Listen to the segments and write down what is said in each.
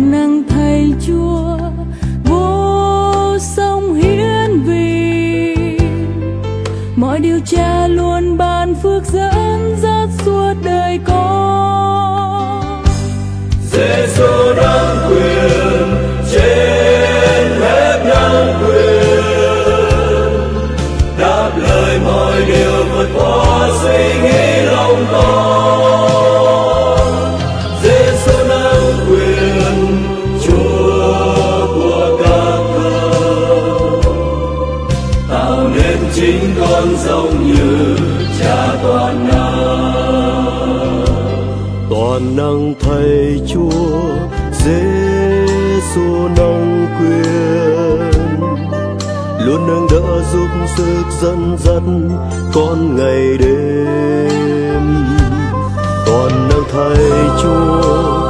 toàn năng Thầy Chúa vô song hiển vi, mọi điều Cha luôn ban phước dẫn dắt suốt đời con. Giêsu nắm quyền trên hết nắm quyền, đáp lời mọi điều vượt qua suy nghĩ lòng con. Giêsu nắm quyền, Chúa của các thờ, tạo nên chính con giống như Cha toàn năng. Toàn năng Thầy Chúa, Giêsu nắm quyền, luôn nâng đỡ giúp sức dẫn dắt con ngày đêm. Toàn năng Thầy Chúa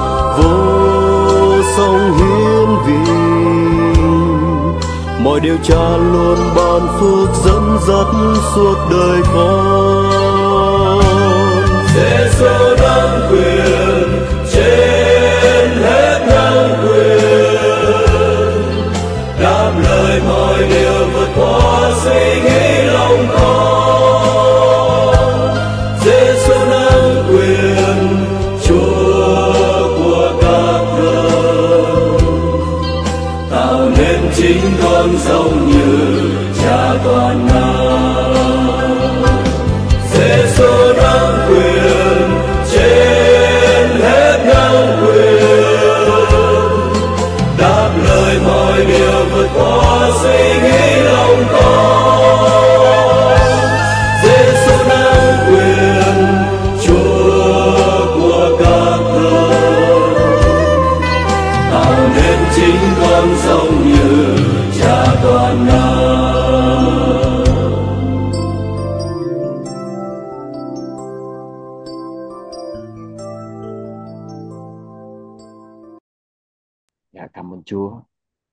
vô song hiển vi, mọi điều Cha luôn ban phước dẫn dắt suốt đời con. Giêsu nắm quyền trên hết nắm quyền, đáp lời mọi điều vượt qua suy nghĩ lòng con. Giêsu nắm quyền, Chúa của các thờ, tạo nên chính con giống như Cha toàn năng. Giêsu nắm quyền trên hết nắm quyền, đáp lời mọi điều vượt qua suy nghĩ lòng con. Giêsu nắm quyền, Chúa của các thờ, tạo nên chính con giống như Cha toàn năng. Dạ, cảm ơn Chúa.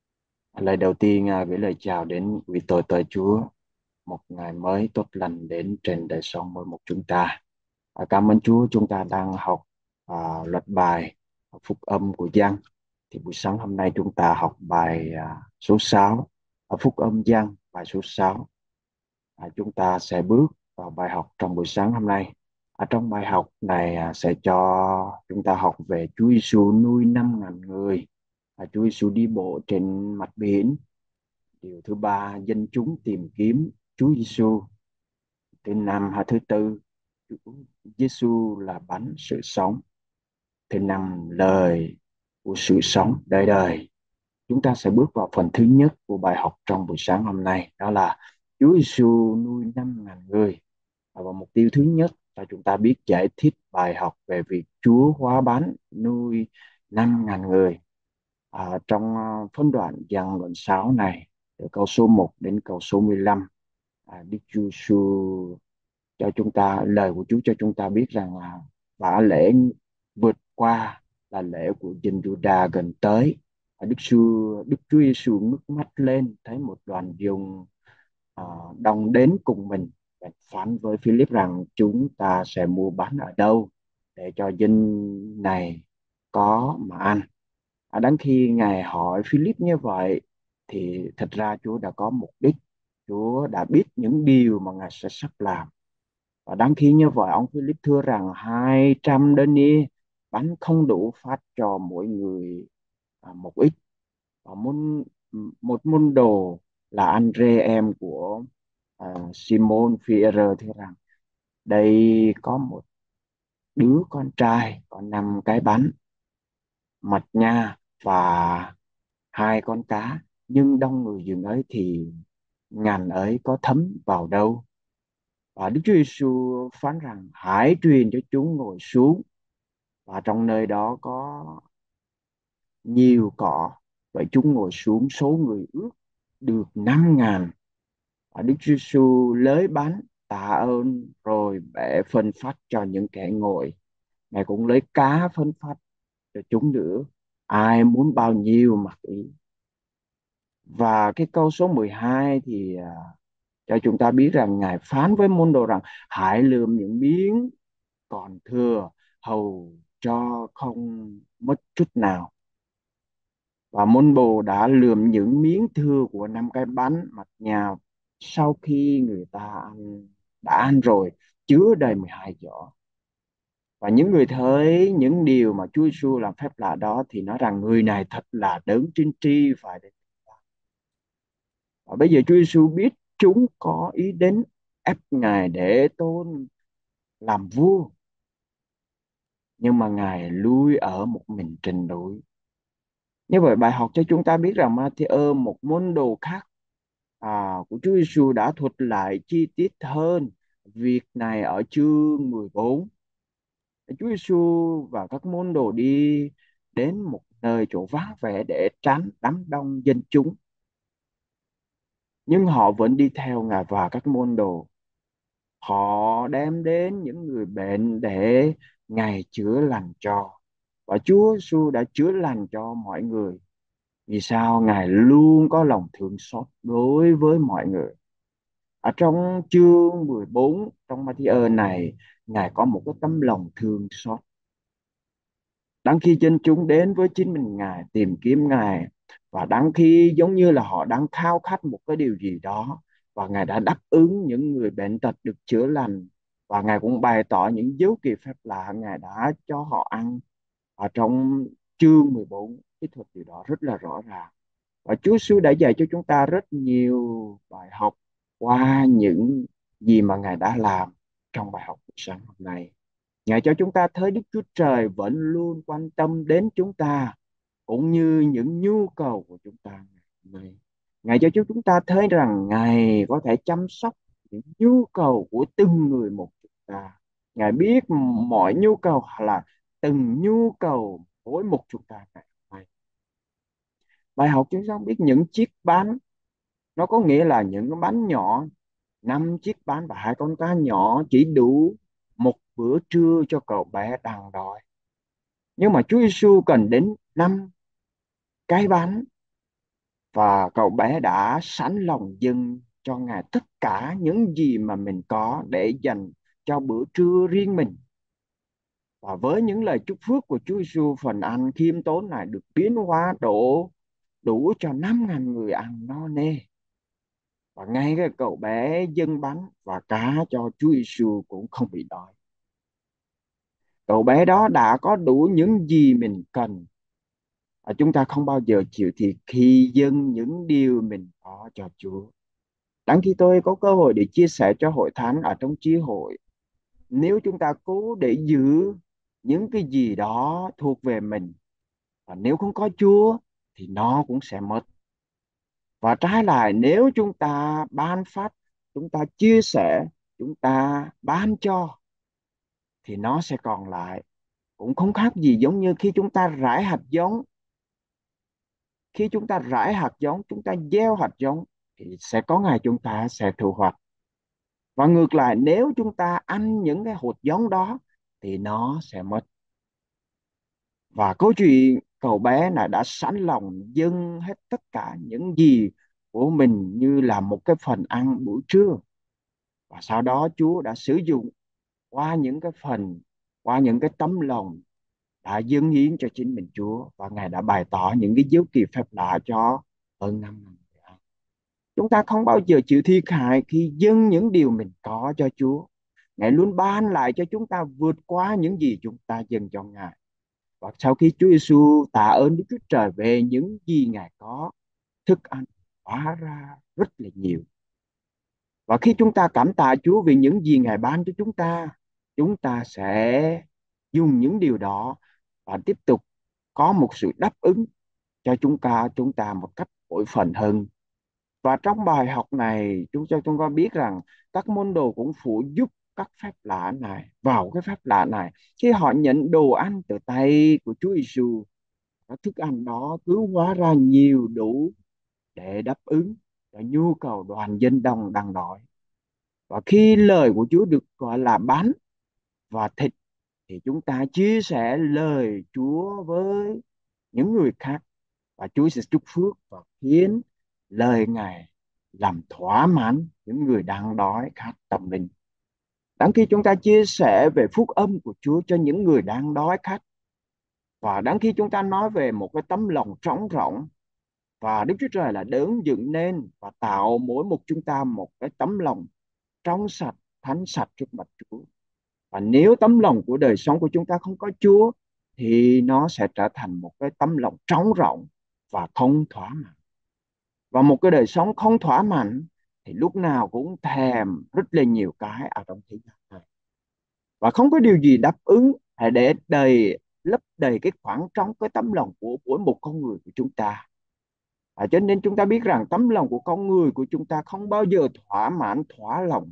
Lời đầu tiên gửi lời chào đến quý tôi tớ Chúa. Một ngày mới tốt lành đến trên đời sống mỗi một chúng ta. Cảm ơn Chúa, chúng ta đang học loạt bài phúc âm của Giăng. Thì buổi sáng hôm nay chúng ta học bài số 6, phúc âm Giăng, bài số 6. Chúng ta sẽ bước vào bài học trong buổi sáng hôm nay. Trong bài học này sẽ cho chúng ta học về Chúa Giêsu nuôi 5.000 người. Chúa Giêsu đi bộ trên mặt biển. Điều thứ ba, dân chúng tìm kiếm Chúa Giêsu. Thứ năm, thứ tư, Chúa Giêsu là bánh sự sống. Thứ năm, lời của sự sống đời đời. Chúng ta sẽ bước vào phần thứ nhất của bài học trong buổi sáng hôm nay, đó là Chúa Giêsu nuôi 5.000 người. Và mục tiêu thứ nhất là chúng ta biết giải thích bài học về việc Chúa hóa bánh nuôi 5.000 người. Trong phân đoạn Giăng đoạn 6 này, từ câu số 1 đến câu số 15, Đức Chúa Giêsu cho chúng ta, lời của Chúa cho chúng ta biết rằng là vả lễ vượt qua là lễ của dân Giu-đa gần tới. Đức Chúa Giêsu ngước mắt lên thấy một đoàn dân đông đến cùng mình, và phán với Philip rằng chúng ta sẽ mua bán ở đâu để cho dân này có mà ăn. Đến khi Ngài hỏi Philip như vậy thì thật ra Chúa đã có mục đích. Chúa đã biết những điều mà Ngài sẽ sắp làm. Và đáng khi như vậy, ông Philip thưa rằng 200 deni bánh không đủ phát cho mỗi người một ít. Và một môn đồ là Andre, em của Simon Phi-e-rơ, thưa rằng đây có một đứa con trai có 5 cái bánh mạch nha và 2 con cá, nhưng đông người dường ấy thì ngàn ấy có thấm vào đâu. Và Đức Chúa Giêsu phán rằng hãy truyền cho chúng ngồi xuống. Và trong nơi đó có nhiều cỏ, vậy chúng ngồi xuống, số người ước được 5.000. Và Đức Chúa Giêsu lấy bánh tạ ơn rồi bẻ phân phát cho những kẻ ngồi. Ngài cũng lấy cá phân phát cho chúng nữa, ai muốn bao nhiêu mặc ý. Và cái câu số 12 thì cho chúng ta biết rằng Ngài phán với môn đồ rằng hãy lượm những miếng còn thừa hầu cho không mất chút nào. Và môn đồ đã lượm những miếng thừa của 5 cái bánh mà nhà sau khi người ta đã ăn rồi, chứa đầy 12 giỏ. Và những người thấy những điều mà Chúa Giêsu làm phép lạ đó thì nói rằng người này thật là đấng tiên tri phải đến. Và bây giờ Chúa Giêsu biết chúng có ý đến ép Ngài để tôn làm vua, nhưng mà Ngài lui ở một mình trên núi. Như vậy bài học cho chúng ta biết rằng Ma-thi-ơ, một môn đồ khác của Chúa Giêsu, đã thuật lại chi tiết hơn việc này ở chương 14. Chúa Giêsu và các môn đồ đi đến một nơi chỗ vắng vẻ để tránh đám đông dân chúng, nhưng họ vẫn đi theo Ngài và các môn đồ. Họ đem đến những người bệnh để Ngài chữa lành cho. Và Chúa Giêsu đã chữa lành cho mọi người. Vì sao? Ngài luôn có lòng thương xót đối với mọi người. Ở trong chương 14 trong Ma-thi-ơ này, Ngài có một cái tấm lòng thương xót. Đang khi dân chúng đến với chính mình Ngài, tìm kiếm Ngài, và đang khi giống như là họ đang khao khát một cái điều gì đó, và Ngài đã đáp ứng những người bệnh tật được chữa lành, và Ngài cũng bày tỏ những dấu kỳ phép lạ Ngài đã cho họ ăn. Ở trong chương 14, cái thuật điều đó rất là rõ ràng. Và Chúa Giêsu đã dạy cho chúng ta rất nhiều bài học qua những gì mà Ngài đã làm trong bài học sáng hôm nay. Ngài cho chúng ta thấy Đức Chúa Trời vẫn luôn quan tâm đến chúng ta, cũng như những nhu cầu của chúng ta ngày hôm nay. Ngài cho chúng ta thấy rằng Ngài có thể chăm sóc những nhu cầu của từng người một chúng ta. Ngài biết mọi nhu cầu là từng nhu cầu mỗi một chúng ta ngày hôm nay. Bài học chúng ta biết những chiếc bánh, nó có nghĩa là những cái bánh nhỏ, 5 chiếc bánh và 2 con cá nhỏ chỉ đủ một bữa trưa cho cậu bé đang đói. Nhưng mà Chúa Giêsu cần đến 5 cái bánh, và cậu bé đã sẵn lòng dâng cho Ngài tất cả những gì mà mình có để dành cho bữa trưa riêng mình. Và với những lời chúc phước của Chúa Giêsu, phần ăn khiêm tốn này được biến hóa đủ cho 5.000 người ăn no nê. Và ngay cái cậu bé dâng bánh và cá cho Chúa Giêsu cũng không bị đói. Cậu bé đó đã có đủ những gì mình cần. Chúng ta không bao giờ chịu thiệt khi dâng những điều mình có cho Chúa. Đáng khi tôi có cơ hội để chia sẻ cho hội thánh ở trong chi hội, nếu chúng ta cố để giữ những cái gì đó thuộc về mình, và nếu không có Chúa thì nó cũng sẽ mất. Và trái lại, nếu chúng ta ban phát, chúng ta chia sẻ, chúng ta ban cho, thì nó sẽ còn lại. Cũng không khác gì giống như khi chúng ta rải hạt giống. Khi chúng ta rải hạt giống, chúng ta gieo hạt giống, thì sẽ có ngày chúng ta sẽ thu hoạch. Và ngược lại, nếu chúng ta ăn những cái hạt giống đó thì nó sẽ mất. Và câu chuyện cậu bé này đã sẵn lòng dâng hết tất cả những gì của mình như là một cái phần ăn buổi trưa. Và sau đó Chúa đã sử dụng qua những cái tấm lòng đã dâng hiến cho chính mình Chúa, và Ngài đã bày tỏ những cái dấu kỳ phép lạ cho hơn 5.000 người ăn. Chúng ta không bao giờ chịu thiệt hại khi dâng những điều mình có cho Chúa. Ngài luôn ban lại cho chúng ta vượt qua những gì chúng ta dâng cho Ngài. Và sau khi Chúa Giêsu tạ ơn Đức Chúa Trời về những gì Ngài có, thức ăn hóa ra rất là nhiều. Và khi chúng ta cảm tạ Chúa vì những gì Ngài ban cho chúng ta sẽ dùng những điều đó và tiếp tục có một sự đáp ứng cho chúng ta một cách bội phần hơn. Và trong bài học này, chúng ta biết rằng các môn đồ cũng phụ giúp các phép lạ này, vào cái phép lạ này. Khi họ nhận đồ ăn từ tay của Chúa Giêsu, các thức ăn đó cứ hóa ra nhiều đủ để đáp ứng cho nhu cầu đoàn dân đông đang đói. Và khi lời của Chúa được gọi là bánh và thịt, thì chúng ta chia sẻ lời Chúa với những người khác, và Chúa sẽ chúc phước và khiến lời Ngài làm thỏa mãn những người đang đói khát tâm linh. Đáng khi chúng ta chia sẻ về phúc âm của Chúa cho những người đang đói khát, Và đáng khi chúng ta nói về một cái tấm lòng trống rỗng, và Đức Chúa Trời là đấng dựng nên và tạo mỗi một chúng ta một cái tấm lòng trong sạch, thánh sạch trước mặt Chúa. Và nếu tấm lòng của đời sống của chúng ta không có Chúa thì nó sẽ trở thành một cái tấm lòng trống rỗng và không thỏa mãn. Và một cái đời sống không thỏa mãn thì lúc nào cũng thèm rất là nhiều cái ở trong thế gian này. Và không có điều gì đáp ứng để lấp đầy cái khoảng trống, cái tấm lòng của mỗi một con người của chúng ta. Cho nên chúng ta biết rằng tấm lòng của con người của chúng ta không bao giờ thỏa mãn, thỏa lòng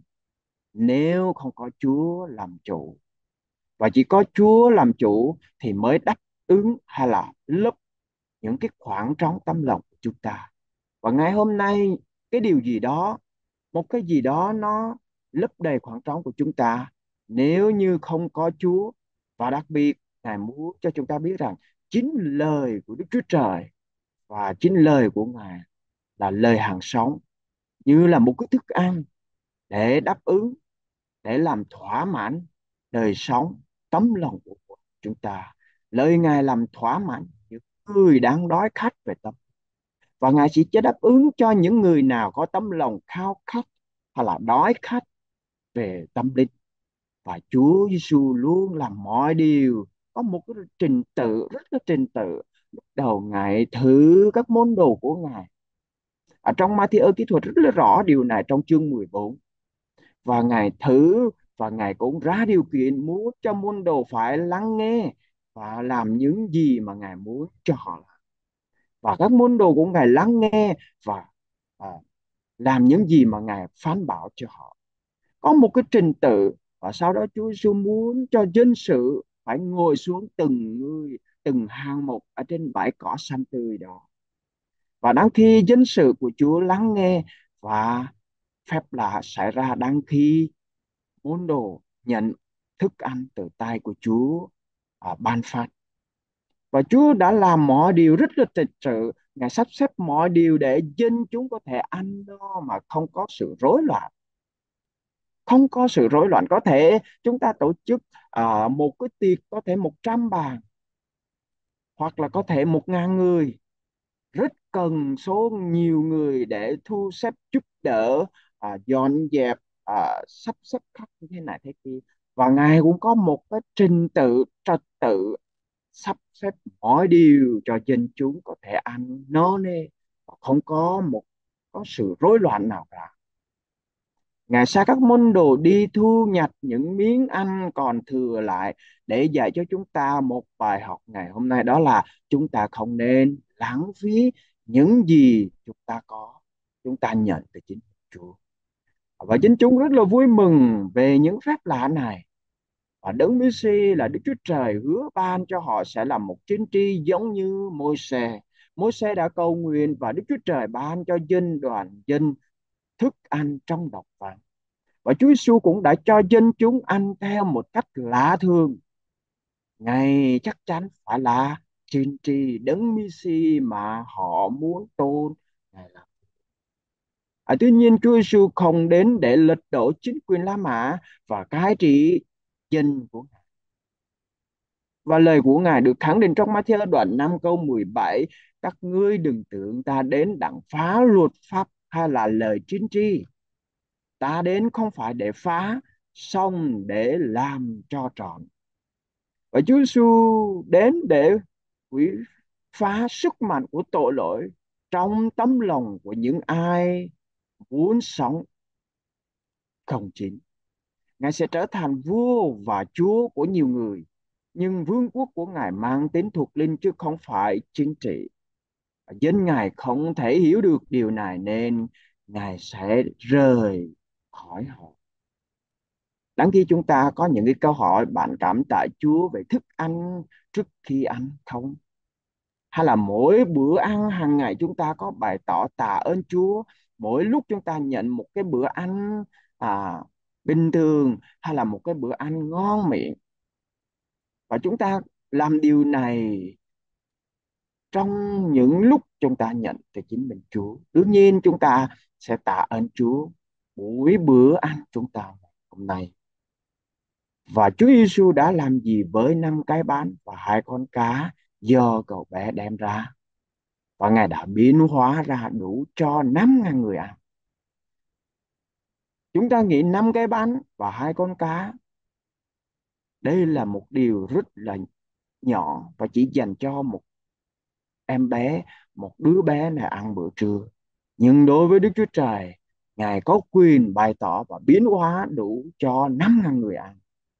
nếu không có Chúa làm chủ. Và chỉ có Chúa làm chủ thì mới đáp ứng hay là lấp những cái khoảng trống tấm lòng của chúng ta. Và ngày hôm nay cái điều gì đó, một cái gì đó nó lấp đầy khoảng trống của chúng ta nếu như không có Chúa. Và đặc biệt Ngài muốn cho chúng ta biết rằng chính lời của Đức Chúa Trời và chính lời của Ngài là lời hàng sống, như là một cái thức ăn để đáp ứng, để làm thỏa mãn đời sống, tấm lòng của chúng ta. Lời Ngài làm thỏa mãn những người đang đói khát về tâm. Và Ngài chỉ đáp ứng cho những người nào có tấm lòng khao khát hay là đói khát về tâm linh. Và Chúa Giêsu luôn làm mọi điều có một cái trình tự, rất là trình tự. Lúc đầu Ngài thử các môn đồ của Ngài. Ở trong Ma-thi-ơ kỹ thuật rất là rõ điều này trong chương 14. Và Ngài thử và Ngài cũng ra điều kiện muốn cho môn đồ phải lắng nghe và làm những gì mà Ngài muốn cho họ làm. Và các môn đồ của Ngài lắng nghe và à, làm những gì mà Ngài phán bảo cho họ. Có một cái trình tự, và sau đó Chúa Giêsu muốn cho dân sự phải ngồi xuống từng người, từng hàng một ở trên bãi cỏ xanh tươi đó. Và đang khi dân sự của Chúa lắng nghe và phép lạ xảy ra, đang khi môn đồ nhận thức ăn từ tay của Chúa ban phát. Và Chúa đã làm mọi điều rất là trật tự. Ngài sắp xếp mọi điều để dân chúng có thể ăn no mà không có sự rối loạn. Không có sự rối loạn. Có thể chúng ta tổ chức một cái tiệc có thể 100 bàn, hoặc là có thể 1.000 người. Rất cần số nhiều người để thu xếp, giúp đỡ, dọn dẹp, sắp xếp khách như thế này thế kia. Và Ngài cũng có một cái trình tự, trật tự, sắp xếp mọi điều cho dân chúng có thể ăn no nê, không có sự rối loạn nào cả. Ngài sai các môn đồ đi thu nhặt những miếng ăn còn thừa lại để dạy cho chúng ta một bài học ngày hôm nay, đó là chúng ta không nên lãng phí những gì chúng ta có, chúng ta nhận từ chính Chúa. Và chính chúng rất là vui mừng về những phép lạ này. Và Đấng Messi là Đức Chúa Trời hứa ban cho họ sẽ là một tiên tri giống như Môi-se. Môi-se đã cầu nguyện và Đức Chúa Trời ban cho đoàn dân thức ăn trong độc vàng. Và Chúa Giêsu cũng đã cho dân chúng ăn theo một cách lạ thường. Ngài chắc chắn phải là tiên tri Đấng Messi mà họ muốn tôn Ngài là. Tuy nhiên Chúa Giêsu không đến để lật đổ chính quyền La Mã và cai trị dân của Ngài. Và lời của Ngài được khẳng định trong Ma-thi-ơ đoạn 5 câu 17: các ngươi đừng tưởng ta đến đặng phá luật pháp hay là lời tiên tri. Ta đến không phải để phá, xong để làm cho trọn. Và Chúa Giêsu đến để quỷ phá sức mạnh của tội lỗi trong tấm lòng của những ai muốn sống không chính. Ngài sẽ trở thành vua và chúa của nhiều người, nhưng vương quốc của Ngài mang tính thuộc linh chứ không phải chính trị. Dân Ngài không thể hiểu được điều này nên Ngài sẽ rời khỏi họ. Đáng khi chúng ta có những cái câu hỏi: bạn cảm tạ Chúa về thức ăn trước khi ăn không? Hay là mỗi bữa ăn hàng ngày chúng ta có bày tỏ tạ ơn Chúa mỗi lúc chúng ta nhận một cái bữa ăn bình thường hay là một cái bữa ăn ngon miệng? Và chúng ta làm điều này trong những lúc chúng ta nhận từ chính mình Chúa. Đương nhiên chúng ta sẽ tạ ơn Chúa mỗi bữa ăn chúng ta hôm nay. Và Chúa Giêsu đã làm gì với 5 cái bánh và 2 con cá do cậu bé đem ra? Và Ngài đã biến hóa ra đủ cho 5.000 người ăn. Chúng ta nghĩ 5 cái bánh và 2 con cá, đây là một điều rất là nhỏ và chỉ dành cho một em bé, một đứa bé này ăn bữa trưa. Nhưng đối với Đức Chúa Trời, Ngài có quyền bày tỏ và biến hóa đủ cho 5.000 người ăn.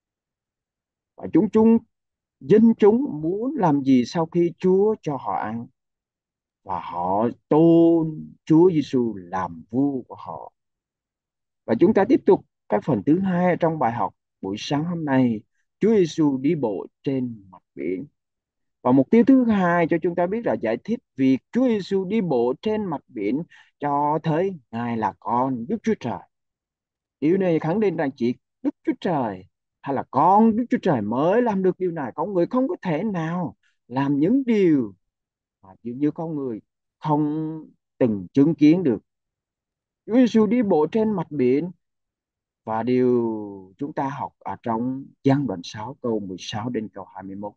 Và dân chúng muốn làm gì sau khi Chúa cho họ ăn? Và họ tôn Chúa Giêsu làm vua của họ. Và chúng ta tiếp tục cái phần thứ hai trong bài học buổi sáng hôm nay. Chúa Giêsu đi bộ trên mặt biển. Và mục tiêu thứ hai cho chúng ta biết là giải thích việc Chúa Giêsu đi bộ trên mặt biển cho thấy Ngài là con Đức Chúa Trời. Điều này khẳng định rằng chỉ Đức Chúa Trời hay là con Đức Chúa Trời mới làm được điều này. Con người không có thể nào làm những điều mà dường như con người không từng chứng kiến được. Chúa Giêsu đi bộ trên mặt biển, và điều chúng ta học ở trong Giăng đoạn 6 câu 16 đến câu 21.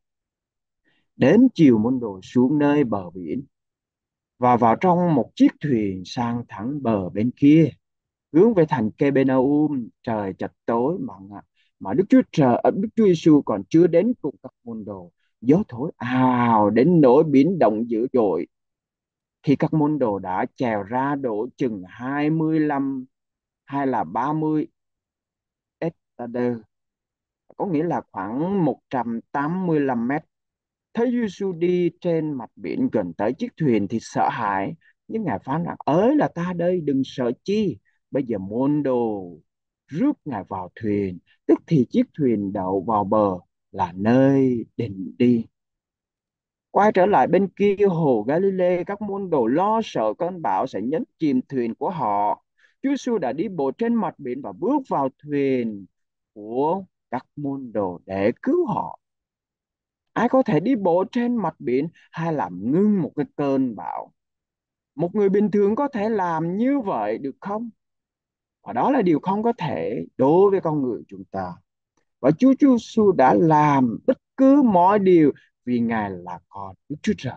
Đến chiều môn đồ xuống nơi bờ biển và vào trong một chiếc thuyền sang thẳng bờ bên kia, hướng về thành Capernaum. Trời chập tối mà Đức Chúa Giêsu còn chưa đến cùng các môn đồ. Gió thổi ào đến nỗi biển động dữ dội. Khi các môn đồ đã chèo ra độ chừng 25 hay là 30 estader, có nghĩa là khoảng 185 mét, thấy Giêsu đi trên mặt biển gần tới chiếc thuyền thì sợ hãi, nhưng Ngài phán rằng: ới là ta đây, đừng sợ chi. Bây giờ môn đồ rước Ngài vào thuyền, tức thì chiếc thuyền đậu vào bờ là nơi định đi. Quay trở lại bên kia hồ Galilee, các môn đồ lo sợ cơn bão sẽ nhấn chìm thuyền của họ. Chúa Giêsu đã đi bộ trên mặt biển và bước vào thuyền của các môn đồ để cứu họ. Ai có thể đi bộ trên mặt biển hay làm ngưng một cái cơn bão? Một người bình thường có thể làm như vậy được không? Và đó là điều không có thể đối với con người chúng ta. Và Chúa Giêsu đã làm bất cứ mọi điều vì Ngài là con Đức Chúa Trời.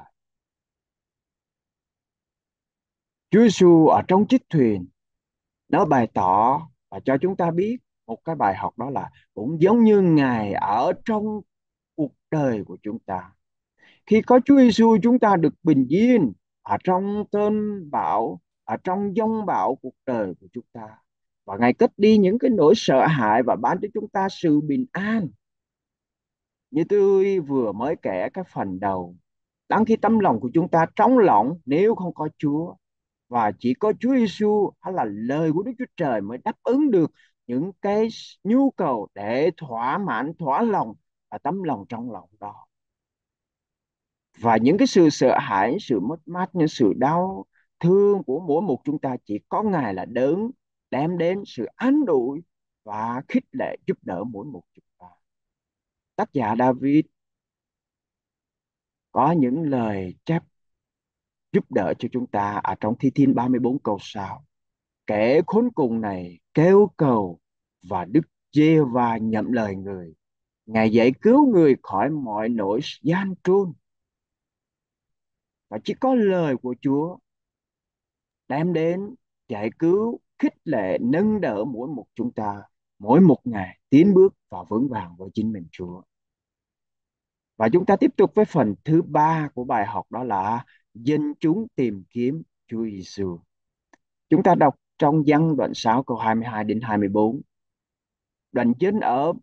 Chúa Giêsu ở trong chiếc thuyền, nó bày tỏ và cho chúng ta biết một cái bài học, đó là cũng giống như Ngài ở trong cuộc đời của chúng ta. Khi có Chúa Giêsu, chúng ta được bình yên ở trong cơn bão, ở trong giông bão cuộc đời của chúng ta. Và Ngài cất đi những cái nỗi sợ hãi và ban cho chúng ta sự bình an. Như tôi vừa mới kể cái phần đầu, đang khi tâm lòng của chúng ta trống lỏng nếu không có Chúa, và chỉ có Chúa Giêsu hay là lời của Đức Chúa Trời mới đáp ứng được những cái nhu cầu để thỏa mãn, thỏa lòng và tấm lòng trong lòng đó. Và những cái sự sợ hãi, sự mất mát, những sự đau thương của mỗi một chúng ta, chỉ có Ngài là đấng đem đến sự an ủi và khích lệ giúp đỡ mỗi một chúng ta. Tác giả David có những lời chép giúp đỡ cho chúng ta ở trong Thi Thiên 34 câu 6. Kẻ khốn cùng này kêu cầu và Đức Giê-hô-va nhậm lời người. Ngài giải cứu người khỏi mọi nỗi gian truân. Và chỉ có lời của Chúa đem đến giải cứu, khích lệ, nâng đỡ mỗi một chúng ta, mỗi một ngày tiến bước và vững vàng với chính mình Chúa. Và chúng ta tiếp tục với phần thứ ba của bài học, đó là dân chúng tìm kiếm Chúa Giêsu. Chúng ta đọc trong Giăng đoạn 6 câu 22 đến 24. Đoàn dân ở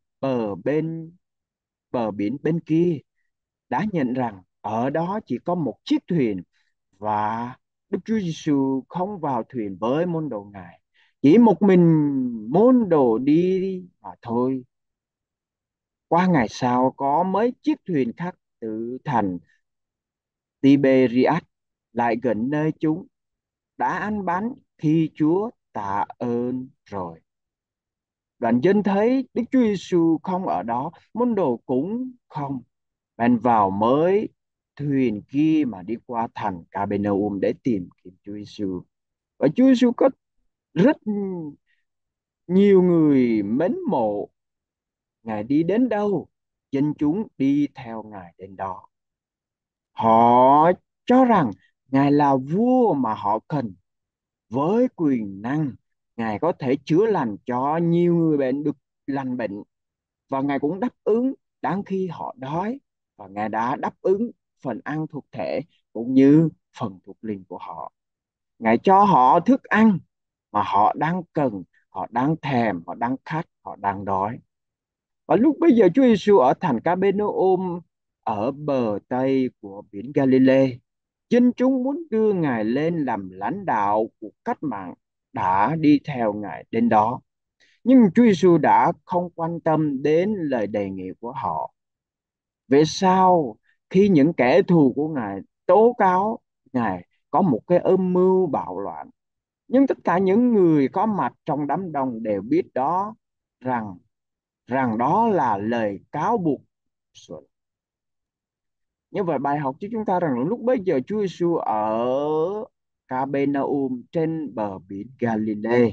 bờ biển bên kia đã nhận rằng ở đó chỉ có một chiếc thuyền, và Đức Chúa Giêsu không vào thuyền với môn đồ Ngài. Chỉ một mình môn đồ đi mà thôi. Qua ngày sau có mấy chiếc thuyền khác từ thành Tiberias lại gần nơi chúng đã ăn bánh khi Chúa tạ ơn rồi. Đoàn dân thấy Đức Chúa Giêsu không ở đó, môn đồ cũng không, bèn vào mới thuyền kia mà đi qua thành Capernaum để tìm kiếm Chúa Giêsu. Và Chúa Giêsu có rất nhiều người mến mộ Ngài đi đến đâu, dân chúng đi theo Ngài đến đó. Họ cho rằng Ngài là vua mà họ cần. Với quyền năng, Ngài có thể chữa lành cho nhiều người bệnh được lành bệnh. Và Ngài cũng đáp ứng đáng khi họ đói. Và Ngài đã đáp ứng phần ăn thuộc thể cũng như phần thuộc linh của họ. Ngài cho họ thức ăn mà họ đang cần, họ đang thèm, họ đang khát, họ đang đói. Và lúc bây giờ Chúa Giêsu ở thành Ca-bê-nơ-ôm ở bờ Tây của biển Galilee, dân chúng muốn đưa Ngài lên làm lãnh đạo của cách mạng đã đi theo Ngài đến đó. Nhưng Chúa Giêsu đã không quan tâm đến lời đề nghị của họ. Về sau, khi những kẻ thù của Ngài tố cáo Ngài có một cái âm mưu bạo loạn, nhưng tất cả những người có mặt trong đám đông đều biết đó rằng rằng đó là lời cáo buộc. Như vậy bài học cho chúng ta rằng lúc bấy giờ Chúa Giêsu ở Ca-bê-na-um trên bờ biển Galilee.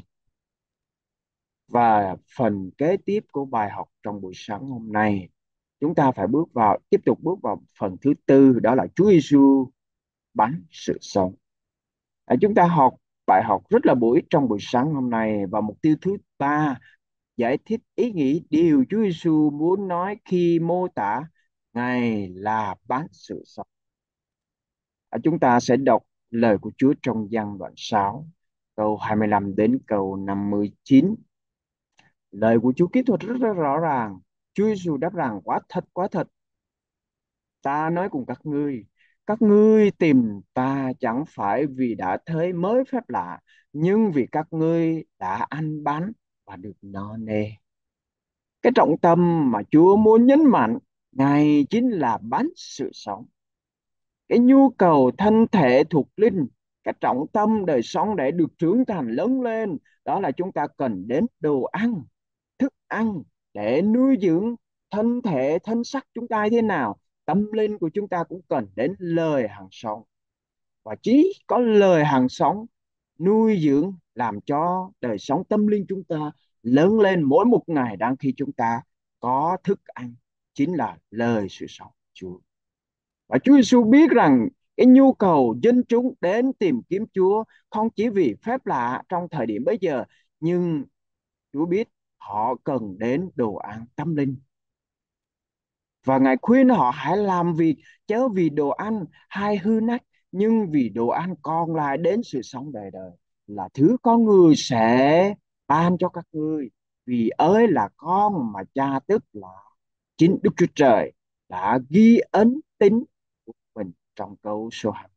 Và phần kế tiếp của bài học trong buổi sáng hôm nay, chúng ta phải tiếp tục bước vào phần thứ tư, đó là Chúa Giêsu bánh sự sống. Chúng ta học bài học rất là bổ ích trong buổi sáng hôm nay, và mục tiêu thứ ba giải thích ý nghĩa điều Chúa Giêsu muốn nói khi mô tả Ngài là bánh sự sống. Chúng ta sẽ đọc lời của Chúa trong Giăng đoạn 6, câu 25 đến câu 59. Lời của Chúa kỹ thuật rất rõ ràng. Chúa Giêsu đáp rằng quả thật, ta nói cùng các ngươi tìm ta chẳng phải vì đã thấy mới phép lạ, nhưng vì các ngươi đã ăn bánh và được no nê. Cái trọng tâm mà Chúa muốn nhấn mạnh, Ngài chính là bánh sự sống. Cái nhu cầu thân thể thuộc linh, cái trọng tâm đời sống để được trưởng thành lớn lên, đó là chúng ta cần đến đồ ăn, thức ăn để nuôi dưỡng thân thể, thân xác chúng ta thế nào. Tâm linh của chúng ta cũng cần đến lời hàng sống. Và chỉ có lời hàng sống nuôi dưỡng làm cho đời sống tâm linh chúng ta lớn lên mỗi một ngày, đang khi chúng ta có thức ăn, chính là lời sự sống Chúa. Và Chúa Giêsu biết rằng cái nhu cầu dân chúng đến tìm kiếm Chúa không chỉ vì phép lạ trong thời điểm bây giờ, nhưng Chúa biết họ cần đến đồ ăn tâm linh. Và Ngài khuyên họ hãy làm việc chớ vì đồ ăn hay hư nát, nhưng vì đồ ăn còn lại đến sự sống đời đời, là thứ con người sẽ ban cho các ngươi. Vì ơi là con mà Cha, tức là chính Đức Chúa Trời, đã ghi ấn tín của mình trong câu số 2.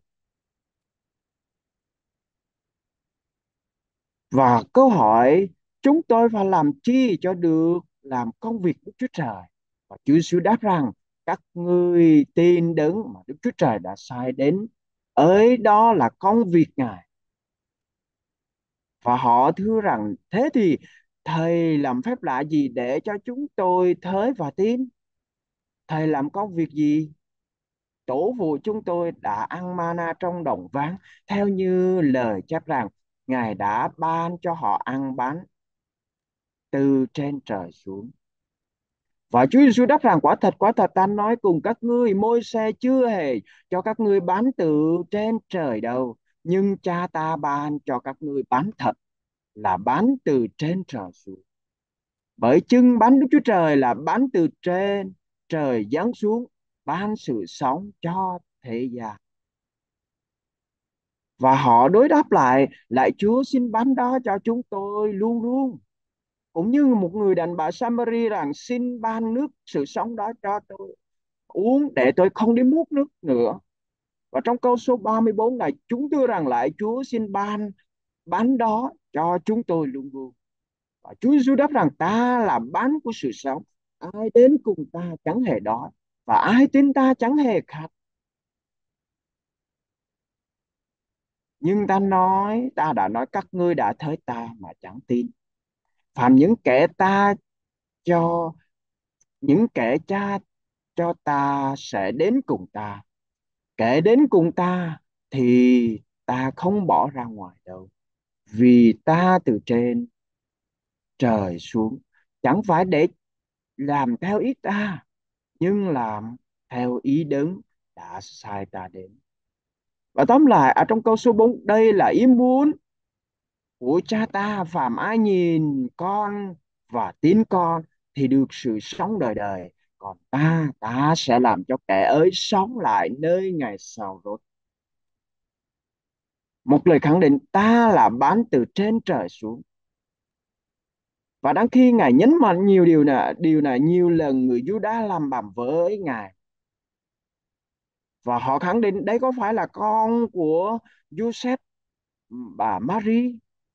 Và câu hỏi, chúng tôi phải làm chi cho được làm công việc Đức Chúa Trời? Và Chúa Giêsu đáp rằng, các ngươi tin đấng mà Đức Chúa Trời đã sai đến, ấy đó là công việc Ngài. Và họ thưa rằng, thế thì Thầy làm phép lạ gì để cho chúng tôi thấy và tin? Thầy làm công việc gì? Tổ phụ chúng tôi đã ăn mana trong đồng ván, theo như lời chép rằng Ngài đã ban cho họ ăn bánh từ trên trời xuống. Và Chúa Giêsu đáp rằng, quả thật ta nói cùng các ngươi, Môi-se chưa hề cho các ngươi bánh từ trên trời đâu, nhưng Cha ta ban cho các ngươi bánh thật, là bánh từ trên trời xuống. Bởi chưng bánh Đức Chúa Trời là bánh từ trên trời giáng xuống, ban sự sống cho thế gian. Và họ đối đáp lại Chúa, xin bánh đó cho chúng tôi luôn luôn. Cũng như một người đàn bà Samari rằng, xin ban nước sự sống đó cho tôi uống để tôi không đi múc nước nữa. Và trong câu số 34 này, chúng tôi rằng lại Chúa xin ban bánh đó cho chúng tôi luôn luôn. Và Chúa Giêsu đáp rằng, ta là bánh của sự sống, ai đến cùng ta chẳng hề đói, và ai tin ta chẳng hề khát. Nhưng ta đã nói các ngươi đã thấy ta mà chẳng tin. Phàm cho những kẻ cha cho ta sẽ đến cùng ta, kẻ đến cùng ta thì ta không bỏ ra ngoài đâu, vì ta từ trên trời xuống chẳng phải để làm theo ý ta, nhưng làm theo ý đấng đã sai ta đến. Và tóm lại ở trong câu số 4, đây là ý muốn của cha ta, phàm ai nhìn con và tin con thì được sự sống đời đời, còn ta sẽ làm cho kẻ ấy sống lại nơi ngày sau rồi. Một lời khẳng định ta là ban từ trên trời xuống. Và đang khi Ngài nhấn mạnh nhiều điều này nhiều lần, người Juda làm bầm với Ngài. Và họ khẳng định đấy có phải là con của Joseph và Marie.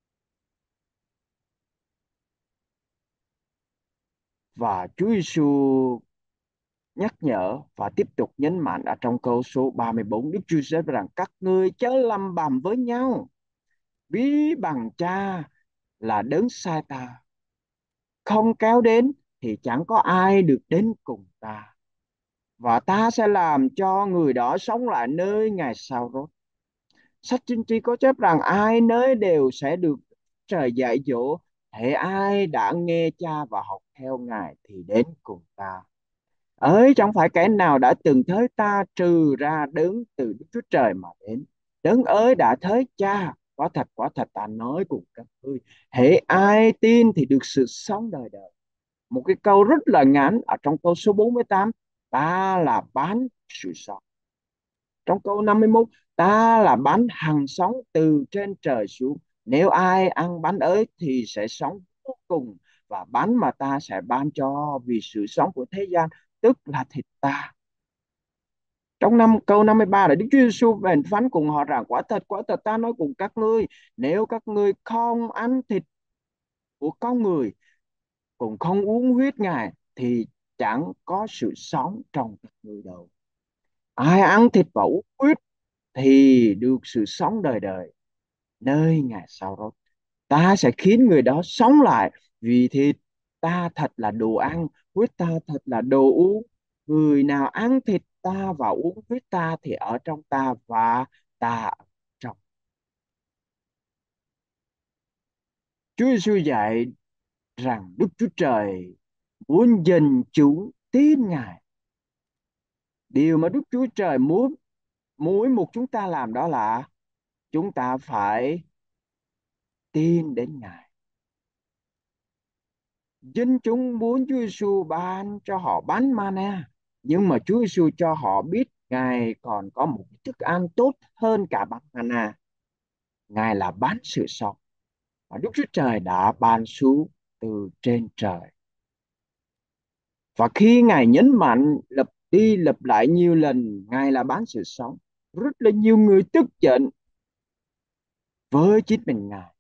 Và Chúa Giêsu nhắc nhở và tiếp tục nhấn mạnh ở trong câu số 34, Đức Chúa Giêsu rằng các ngươi chớ lầm bầm với nhau, ví bằng cha là đấng sai ta, không kéo đến thì chẳng có ai được đến cùng ta, và ta sẽ làm cho người đó sống lại nơi ngày sau đó. Sách Tiên tri có chép rằng ai nấy đều sẽ được trời dạy dỗ, hễ ai đã nghe cha và học theo Ngài thì đến cùng ta. Ấy chẳng phải kẻ nào đã từng thấy ta trừ ra đấng từ Đức Chúa Trời mà đến. Đấng ơi đã thấy cha, quả thật ta nói cùng các ngươi, hễ ai tin thì được sự sống đời đời. Một cái câu rất là ngắn ở trong câu số 48, ta là bán sự sống. Trong câu 51, ta là bánh hằng sống từ trên trời xuống. Nếu ai ăn bánh ấy thì sẽ sống vô cùng. Và bánh mà ta sẽ ban cho vì sự sống của thế gian, tức là thịt ta. Trong câu 53 là Đức Chúa Giêsu bèn phán cùng họ rằng quả thật ta nói cùng các ngươi, nếu các ngươi không ăn thịt của con người, cũng không uống huyết Ngài, thì chẳng có sự sống trong các ngươi đâu. Ai ăn thịt và uống huyết thì được sự sống đời đời nơi ngày sau đó. Ta sẽ khiến người đó sống lại, vì thịt ta thật là đồ ăn, huyết ta thật là đồ uống. Người nào ăn thịt ta và uống huyết ta thì ở trong ta và ta ở trong. Chúa Giêsu dạy rằng Đức Chúa Trời muốn dân chúng tin Ngài. Điều mà Đức Chúa Trời muốn mỗi một chúng ta làm đó là chúng ta phải tin đến Ngài. Dân chúng muốn Chúa Giêsu ban cho họ bánh mana, nhưng mà Chúa Giêsu cho họ biết Ngài còn có một thức ăn tốt hơn cả bánh mana. Ngài là bánh sự sống, và Đức Chúa Trời đã ban xuống từ trên trời. Và khi Ngài nhấn mạnh lặp đi lặp lại nhiều lần Ngài là bánh sự sống, rất là nhiều người tức giận với chính mình Ngài.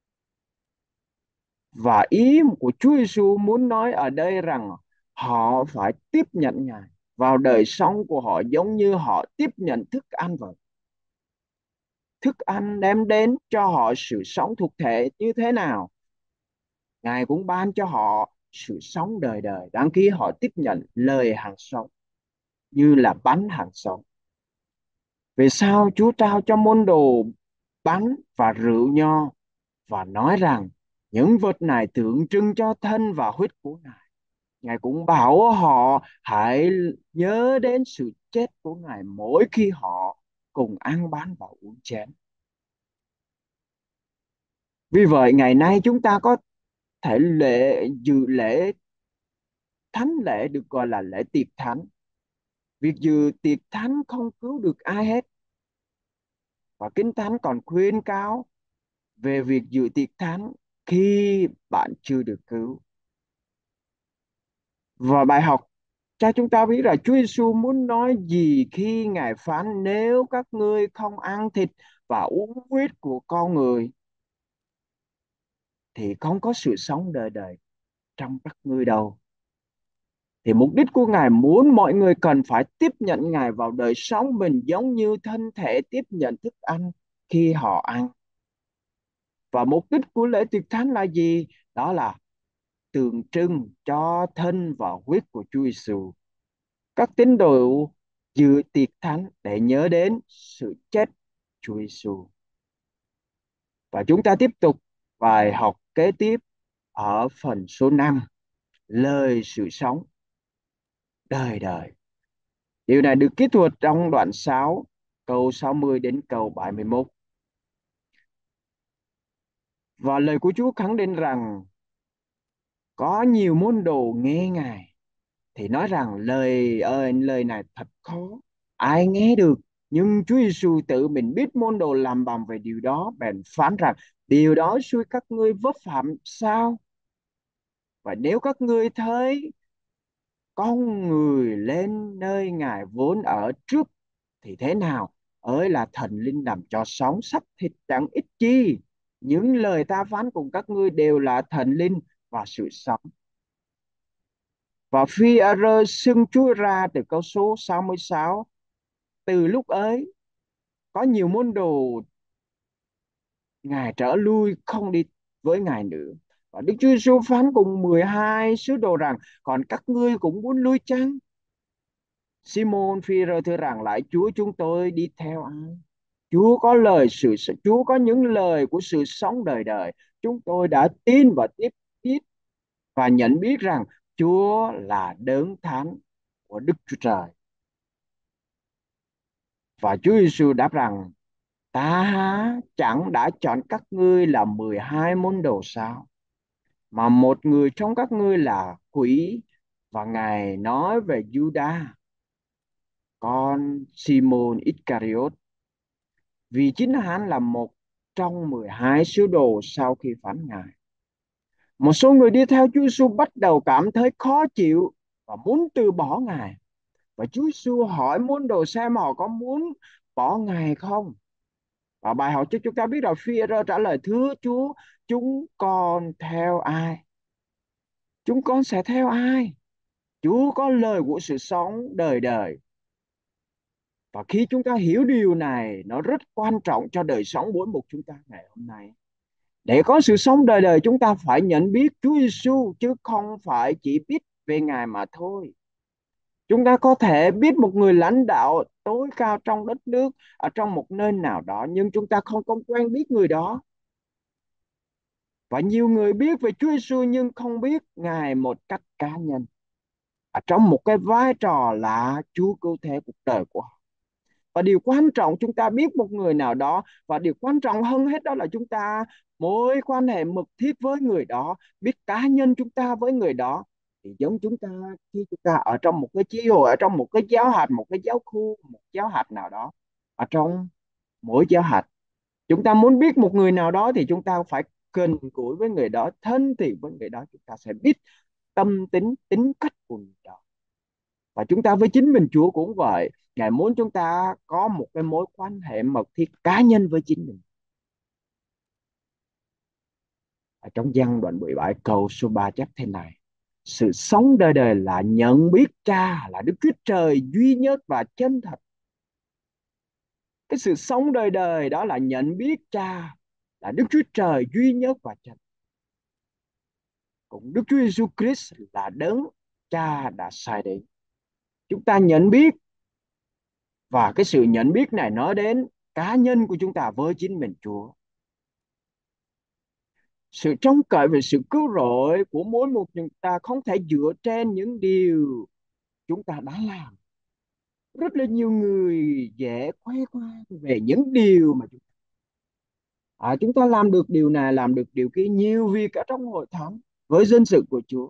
Và ý của Chúa Giêsu muốn nói ở đây rằng họ phải tiếp nhận Ngài vào đời sống của họ giống như họ tiếp nhận thức ăn vậy. Thức ăn đem đến cho họ sự sống thuộc thể như thế nào, Ngài cũng ban cho họ sự sống đời đời đang khi họ tiếp nhận lời hàng sống như là bánh hàng sống. Vì sao Chúa trao cho môn đồ bánh và rượu nho và nói rằng những vật này tượng trưng cho thân và huyết của Ngài? Ngài cũng bảo họ hãy nhớ đến sự chết của Ngài mỗi khi họ cùng ăn bánh và uống chén. Vì vậy ngày nay chúng ta có thể dự lễ thánh lễ được gọi là lễ tiệc thánh. Việc dự tiệc thánh không cứu được ai hết. Và Kinh Thánh còn khuyên cáo về việc dự tiệc thánh khi bạn chưa được cứu. Và bài học cho chúng ta biết là Chúa Giêsu muốn nói gì khi Ngài phán nếu các ngươi không ăn thịt và uống huyết của con người thì không có sự sống đời đời trong các ngươi đâu. Thì mục đích của Ngài muốn mọi người cần phải tiếp nhận Ngài vào đời sống mình giống như thân thể tiếp nhận thức ăn khi họ ăn. Và mục đích của lễ tiệc thánh là gì? Đó là tượng trưng cho thân và huyết của Chúa Giêsu. Các tín đồ dự tiệc thánh để nhớ đến sự chết Chúa Giêsu. Và chúng ta tiếp tục bài học kế tiếp ở phần số 5. lời sự sống đời đời. Điều này được kỹ thuật trong đoạn 6, câu 60 đến câu 71. Và lời của Chúa khẳng định rằng có nhiều môn đồ nghe Ngài thì nói rằng lời ơi, lời này thật khó, ai nghe được. Nhưng Chúa Giêsu tự mình biết môn đồ làm bầm về điều đó, bèn phán rằng điều đó xui các ngươi vấp phạm sao? Và nếu các ngươi thấy con người lên nơi Ngài vốn ở trước thì thế nào? Ơi là thần linh làm cho sống xác thịt chẳng ích chi. Những lời ta phán cùng các ngươi đều là thần linh và sự sống. Và Phi-e-rơ xưng Chúa ra từ câu số 66. Từ lúc ấy có nhiều môn đồ Ngài trở lui không đi với Ngài nữa. Và Đức Chúa Giêsu phán cùng 12 sứ đồ rằng còn các ngươi cũng muốn lui chăng? Simon Phi-e-rơ thưa rằng lại Chúa, chúng tôi đi theo ai? Chúa có những lời của sự sống đời đời. Chúng tôi đã tin và tiếp biết và nhận biết rằng Chúa là đấng thánh của Đức Chúa Trời. Và Chúa Giêsu đáp rằng ta chẳng đã chọn các ngươi là 12 môn đồ sao? Mà một người trong các ngươi là quỷ. Và Ngài nói về Juda, con Simon Iscariot, vì chính hắn là một trong 12 sứ đồ sau khi phán Ngài. Một số người đi theo Chúa Giêsu bắt đầu cảm thấy khó chịu và muốn từ bỏ Ngài. Và Chúa Giêsu hỏi môn đồ xem họ có muốn bỏ Ngài không. Và bài học cho chúng ta biết là Phi-e-rơ trả lời thưa Chúa, chúng con theo ai? Chúng con sẽ theo ai? Chúa có lời của sự sống đời đời. Và khi chúng ta hiểu điều này, nó rất quan trọng cho đời sống mỗi một chúng ta ngày hôm nay. Để có sự sống đời đời, chúng ta phải nhận biết Chúa Giêsu chứ không phải chỉ biết về Ngài mà thôi. Chúng ta có thể biết một người lãnh đạo tối cao trong đất nước, ở trong một nơi nào đó, nhưng chúng ta không có quen biết người đó. Và nhiều người biết về Chúa Giêsu nhưng không biết Ngài một cách cá nhân, ở trong một cái vai trò là Chúa cứu thế cuộc đời của họ. Và điều quan trọng chúng ta biết một người nào đó, và điều quan trọng hơn hết đó là chúng ta mối quan hệ mật thiết với người đó, biết cá nhân chúng ta với người đó. Thì giống chúng ta khi chúng ta ở trong một cái chi hội, ở trong một cái giáo hạt, một cái giáo khu, một giáo hạt nào đó, ở trong mỗi giáo hạt chúng ta muốn biết một người nào đó thì chúng ta phải gần gũi với người đó, thân thiện với người đó, chúng ta sẽ biết tâm tính, tính cách của người đó. Và chúng ta với chính mình Chúa cũng vậy. Ngài muốn chúng ta có một cái mối quan hệ mật thiết cá nhân với chính mình. Ở trong Giăng đoạn 17 câu số 3 chép thế này: sự sống đời đời là nhận biết Cha là Đức Chúa Trời duy nhất và chân thật. Cái sự sống đời đời đó là nhận biết Cha là Đức Chúa Trời duy nhất và chân thật. Cũng Đức Chúa Giêsu Christ là đấng Cha đã sai đến. Chúng ta nhận biết, và cái sự nhận biết này nói đến cá nhân của chúng ta với chính mình Chúa. Sự trông cậy về sự cứu rỗi của mỗi một chúng ta không thể dựa trên những điều chúng ta đã làm. Rất là nhiều người dễ khoe khoang về những điều mà chúng ta làm được điều này, làm được điều kia, nhiều việc ở trong hội thánh với dân sự của Chúa.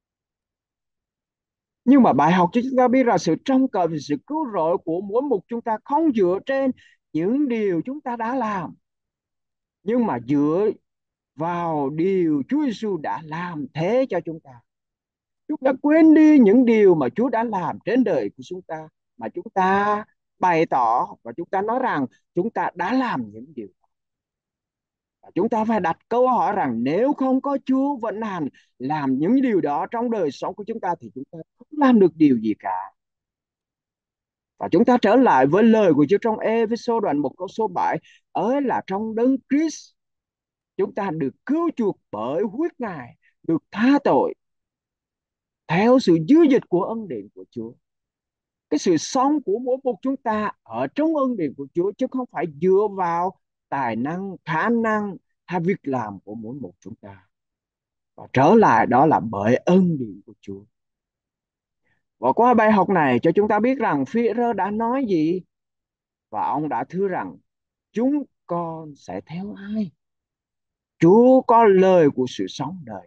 Nhưng mà bài học cho chúng ta biết là sự trông cậy về sự cứu rỗi của mỗi một chúng ta không dựa trên những điều chúng ta đã làm, nhưng mà dựa vào điều Chúa Giêsu đã làm thế cho chúng ta. Chúng ta quên đi những điều mà Chúa đã làm trên đời của chúng ta, mà chúng ta bày tỏ và chúng ta nói rằng chúng ta đã làm những điều. Và chúng ta phải đặt câu hỏi rằng nếu không có Chúa vận hành làm những điều đó trong đời sống của chúng ta thì chúng ta không làm được điều gì cả. Và chúng ta trở lại với lời của Chúa trong Ê-phê-sô đoạn 1 câu số 7: ấy là trong đấng Christ chúng ta được cứu chuộc bởi huyết Ngài, được tha tội theo sự dư dật của ân điển của Chúa. Cái sự sống của mỗi một chúng ta ở trong ân điển của Chúa, chứ không phải dựa vào tài năng, khả năng hay việc làm của mỗi một chúng ta. và trở lại đó là bởi ân điển của Chúa. Và qua bài học này cho chúng ta biết rằng Phi-e-rơ đã nói gì, và ông đã thưa rằng chúng con sẽ theo ai? Chúa có lời của sự sống đời.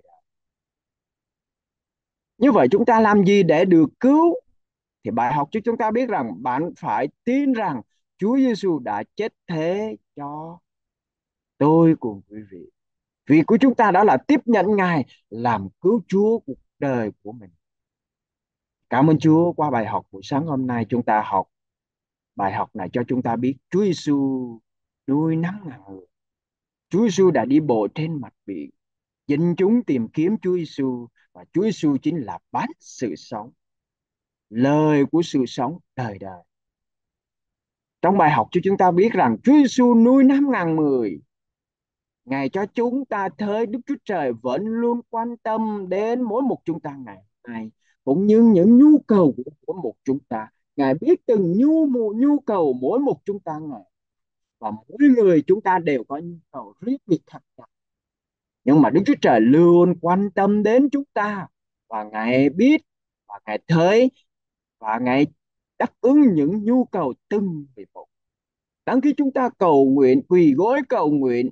Như vậy chúng ta làm gì để được cứu? Thì bài học cho chúng ta biết rằng bạn phải tin rằng Chúa Giêsu đã chết thế cho tôi cùng quý vị. Việc của chúng ta đó là tiếp nhận Ngài làm cứu Chúa cuộc đời của mình. Cảm ơn Chúa, qua bài học buổi sáng hôm nay chúng ta học bài học này cho chúng ta biết Chúa Giêsu nuôi 5.000 người. Chúa Giêsu đã đi bộ trên mặt biển. Dân chúng tìm kiếm Chúa Giêsu, và Chúa Giêsu chính là bánh sự sống, lời của sự sống đời đời. Trong bài học cho chúng ta biết rằng Chúa Giêsu nuôi 5.000 người. Ngài cho chúng ta thấy Đức Chúa Trời vẫn luôn quan tâm đến mỗi một chúng ta ngày hôm nay, cũng như những nhu cầu của mỗi một chúng ta. Ngài biết từng nhu cầu mỗi một chúng ta ngày, và mỗi người chúng ta đều có nhu cầu riêng biệt khác nhau. Nhưng mà Đức Chúa Trời luôn quan tâm đến chúng ta, và Ngài biết, và Ngài thấy, và Ngài đáp ứng những nhu cầu từng vị một. Đáng khi chúng ta cầu nguyện, quỳ gối cầu nguyện,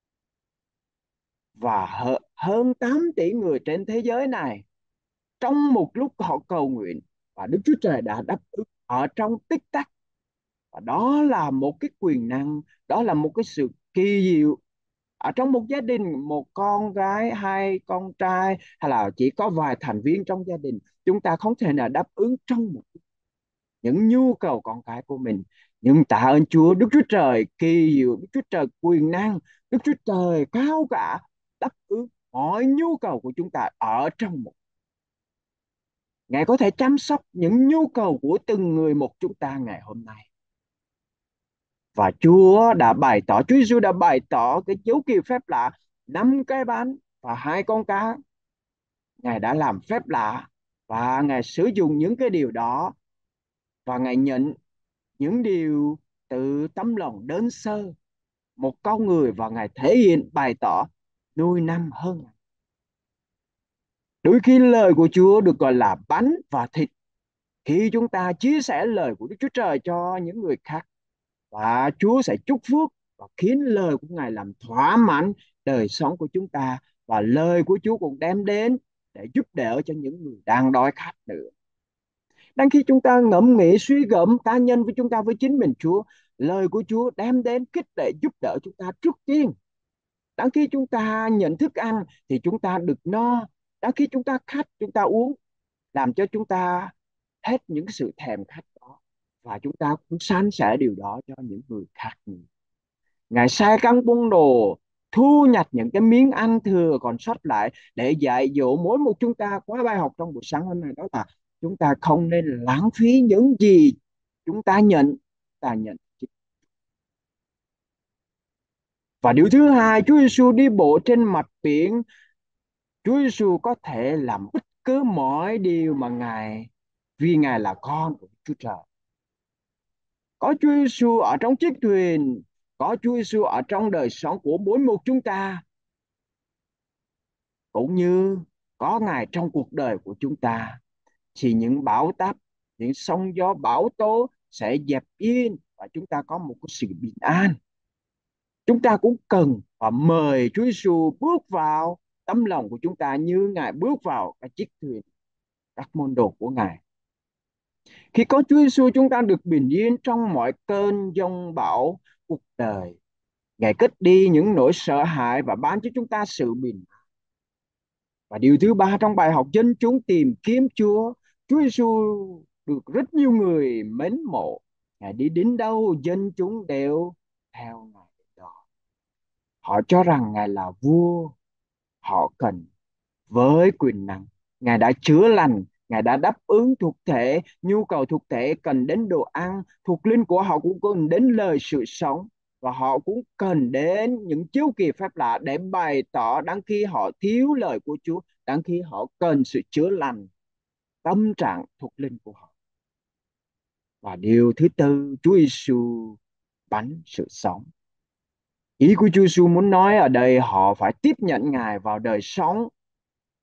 và hơn 8 tỷ người trên thế giới này trong một lúc họ cầu nguyện, và Đức Chúa Trời đã đáp ứng ở trong tích tắc. Và đó là một cái quyền năng, đó là một cái sự kỳ diệu. Ở trong một gia đình, một con gái, hai con trai, hay là chỉ có vài thành viên trong gia đình, chúng ta không thể nào đáp ứng trong một những nhu cầu con cái của mình. Nhưng tạ ơn Chúa, Đức Chúa Trời kỳ diệu, Đức Chúa Trời quyền năng, Đức Chúa Trời cao cả, đáp ứng mọi nhu cầu của chúng ta ở trong một. Ngài có thể chăm sóc những nhu cầu của từng người một chúng ta ngày hôm nay. Và Chúa Giêsu đã bày tỏ cái dấu kỳ phép lạ, 5 cái bánh và 2 con cá. Ngài đã làm phép lạ, và Ngài sử dụng những cái điều đó, và Ngài nhận những điều từ tấm lòng đơn sơ một con người, và Ngài thể hiện bày tỏ nuôi năm hơn. Đôi khi lời của Chúa được gọi là bánh và thịt khi chúng ta chia sẻ lời của Đức Chúa Trời cho những người khác, và Chúa sẽ chúc phước và khiến lời của Ngài làm thỏa mãn đời sống của chúng ta, và lời của Chúa cũng đem đến để giúp đỡ cho những người đang đói khát nữa. Đang khi chúng ta ngẫm nghĩ suy gẫm cá nhân với chúng ta với chính mình Chúa, lời của Chúa đem đến khích lệ giúp đỡ chúng ta trước tiên. Đang khi chúng ta nhận thức ăn thì chúng ta được no. Đang khi chúng ta khát, chúng ta uống, làm cho chúng ta hết những sự thèm khát đó, và chúng ta cũng san sẻ điều đó cho những người khác. Ngài sai căng buôn đồ, thu nhặt những cái miếng ăn thừa còn sót lại để dạy dỗ mỗi một chúng ta. Qua bài học trong buổi sáng hôm nay đó là chúng ta không nên lãng phí những gì chúng ta nhận. Và điều thứ hai, Chúa Giêsu đi bộ trên mặt biển. Chúa Giêsu có thể làm bất cứ mọi điều mà vì Ngài là con của Chúa Trời. Có Chúa Giêsu ở trong chiếc thuyền, có Chúa Giêsu ở trong đời sống của mỗi một chúng ta, cũng như có Ngài trong cuộc đời của chúng ta, thì những bão táp, những sóng gió bão tố sẽ dẹp yên, và chúng ta có một cái sự bình an. Chúng ta cũng cần và mời Chúa Giêsu bước vào tấm lòng của chúng ta như Ngài bước vào cái chiếc thuyền các môn đồ của Ngài. Khi có Chúa Giêsu, chúng ta được bình yên trong mọi cơn giông bão cuộc đời. Ngài cất đi những nỗi sợ hãi và ban cho chúng ta sự bình an. Và điều thứ ba, trong bài học dân chúng tìm kiếm Chúa Giêsu được rất nhiều người mến mộ. Ngài đi đến đâu, dân chúng đều theo Ngài đó. Họ cho rằng Ngài là vua. Họ cần với quyền năng. Ngài đã chữa lành, Ngài đã đáp ứng thuộc thể, nhu cầu thuộc thể cần đến đồ ăn, thuộc linh của họ cũng cần đến lời sự sống, và họ cũng cần đến những chiếu kỳ phép lạ để bày tỏ đang khi họ thiếu lời của Chúa, đang khi họ cần sự chữa lành tâm trạng thuộc linh của họ. Và điều thứ tư, Chúa Giêsu bánh sự sống. Ý của Chúa Giêsu muốn nói ở đây họ phải tiếp nhận Ngài vào đời sống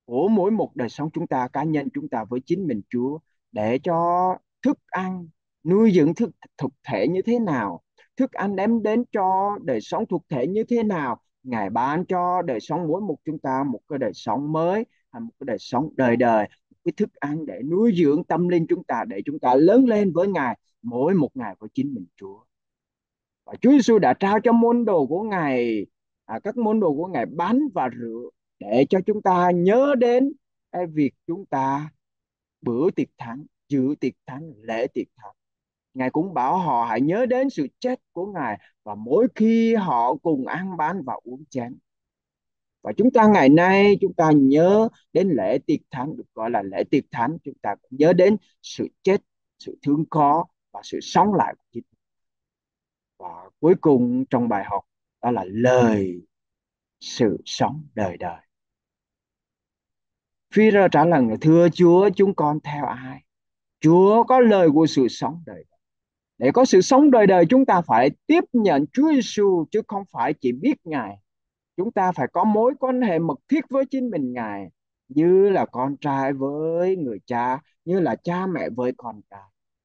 của mỗi một đời sống chúng ta, cá nhân chúng ta với chính mình Chúa, để cho thức ăn nuôi dưỡng thực thể như thế nào, thức ăn đem đến cho đời sống thực thể như thế nào. Ngài ban cho đời sống mỗi một chúng ta một cái đời sống mới, hay một cái đời sống đời đời, cái thức ăn để nuôi dưỡng tâm linh chúng ta, để chúng ta lớn lên với Ngài mỗi một ngày với chính mình Chúa. Và Chúa Giêsu đã trao cho môn đồ của Ngài, các môn đồ của Ngài bánh và rượu, để cho chúng ta nhớ đến cái việc chúng ta bữa tiệc thánh, dự tiệc thánh, lễ tiệc thánh. Ngài cũng bảo họ hãy nhớ đến sự chết của Ngài, và mỗi khi họ cùng ăn bánh và uống chén. Và chúng ta ngày nay chúng ta nhớ đến lễ tiệc thánh, được gọi là lễ tiệc thánh, chúng ta cũng nhớ đến sự chết, sự thương khó và sự sống lại của chính. Và cuối cùng trong bài học đó là lời sự sống đời đời. Phi-rơ trả lời: thưa Chúa, chúng con theo ai? Chúa có lời của sự sống đời đời. Để có sự sống đời đời, chúng ta phải tiếp nhận Chúa Giêsu, chứ không phải chỉ biết Ngài. Chúng ta phải có mối quan hệ mật thiết với chính mình Ngài, như là con trai với người cha, như là cha mẹ với con cái.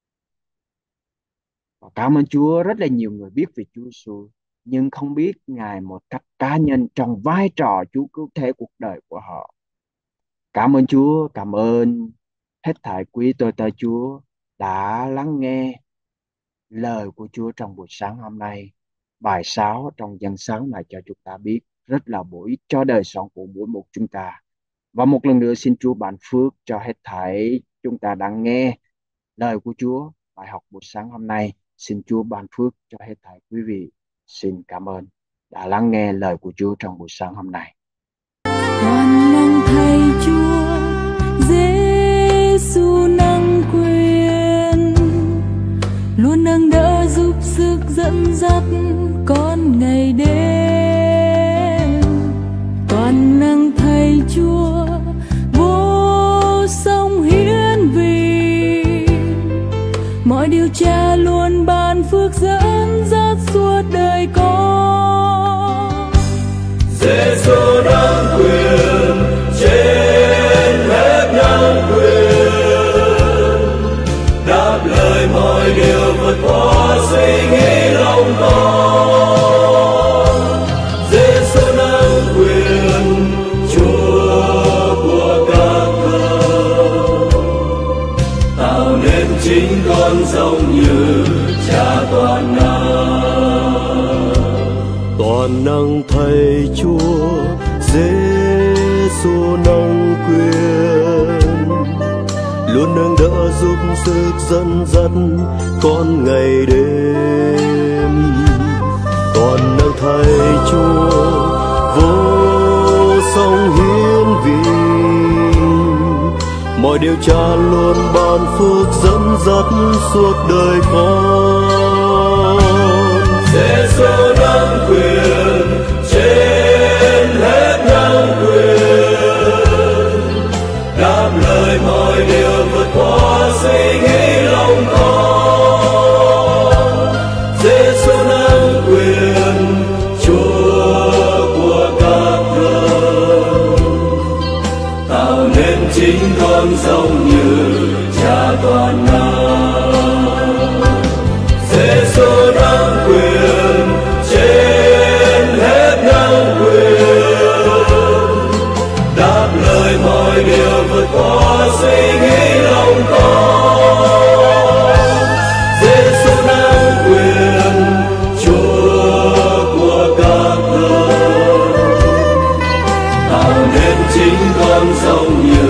Và cảm ơn Chúa, rất là nhiều người biết về Chúa Giêsu nhưng không biết Ngài một cách cá nhân trong vai trò Chúa cứu thế cuộc đời của họ. Cảm ơn Chúa, cảm ơn hết thảy quý tôi tớ Chúa đã lắng nghe lời của Chúa trong buổi sáng hôm nay. Bài 6 trong dân sáng này cho chúng ta biết rất là bổ ích cho đời sống của mỗi một chúng ta. Và một lần nữa xin Chúa ban phước cho hết thảy chúng ta đang nghe lời của Chúa. Bài học buổi sáng hôm nay, xin Chúa ban phước cho hết thảy quý vị. Xin cảm ơn đã lắng nghe lời của Chúa trong buổi sáng hôm nay. Toàn năng Thầy Chúa Giêsu năng quyền, luôn nâng đỡ giúp sức dẫn dắt con ngày đêm. Toàn năng Thầy Chúa vô song hiển vi, mọi điều Cha luôn ban phước dẫn dắt suốt đời con. Giêsu năng quyền trên hết năng quyền, đáp lời mọi điều vượt qua suy nghĩ lòng con. Giêsu năng quyền, Chúa của các thờ, tạo nên chính con giống như Cha toàn năng. Toàn năng Thầy Chúa Giêsu năng quyền, luôn nâng đỡ giúp sức dẫn dắt con ngày đêm. Toàn năng Thầy Chúa vô song hiển vi, mọi điều Cha luôn ban phước dẫn dắt suốt đời con. Giêsu năng quyền trên hết năng quyền, đáp lời mọi điều vượt qua suy nghĩ lòng con. Giêsu năng quyền, Chúa của các thờ, tạo nên chính con giống như Cha toàn năng. Giêsu năng quyền trên hết năng quyền, đáp lời mọi điều vượt qua suy nghĩ lòng con. Giêsu năng quyền, Chúa của các thờ, tạo nên chính con giống như